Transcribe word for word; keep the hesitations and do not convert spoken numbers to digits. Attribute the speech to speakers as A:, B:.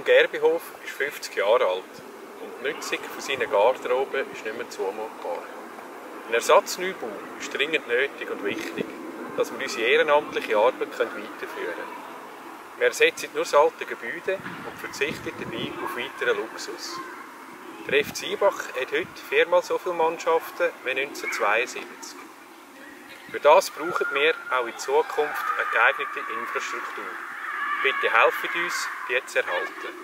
A: Tom Gerbihof ist fünfzig Jahre alt und die Nutzung von seiner Garderobe ist nicht mehr zumutbar. Ein Ersatzneubau ist dringend nötig und wichtig, dass wir unsere ehrenamtliche Arbeit weiterführen können. Wir ersetzen nur das alte Gebäude und verzichten dabei auf weiteren Luxus. Der F C Ibach hat heute viermal so viele Mannschaften wie neunzehnhundertzweiundsiebzig. Für das brauchen wir auch in Zukunft eine geeignete Infrastruktur. Bitte helft uns, die zu erhalten.